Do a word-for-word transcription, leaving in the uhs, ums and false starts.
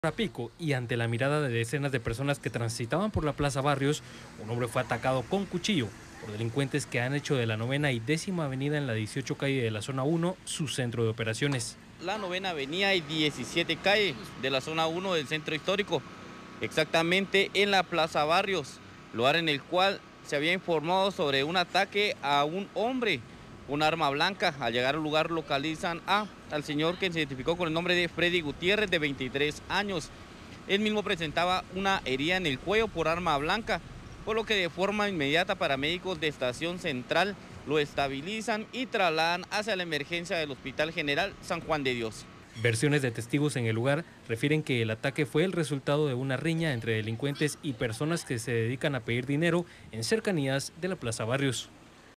A pico y ante la mirada de decenas de personas que transitaban por la Plaza Barrios, un hombre fue atacado con cuchillo por delincuentes que han hecho de la novena y décima avenida en la dieciocho calle de la zona uno su centro de operaciones. La novena avenida y diecisiete calle de la zona uno del centro histórico, exactamente en la Plaza Barrios, lugar en el cual se había informado sobre un ataque a un hombre con arma blanca. Al llegar al lugar localizan a, al señor que se identificó con el nombre de Freddy Gutiérrez, de veintitrés años. Él mismo presentaba una herida en el cuello por arma blanca, por lo que de forma inmediata paramédicos de Estación Central lo estabilizan y trasladan hacia la emergencia del Hospital General San Juan de Dios. Versiones de testigos en el lugar refieren que el ataque fue el resultado de una riña entre delincuentes y personas que se dedican a pedir dinero en cercanías de la Plaza Barrios.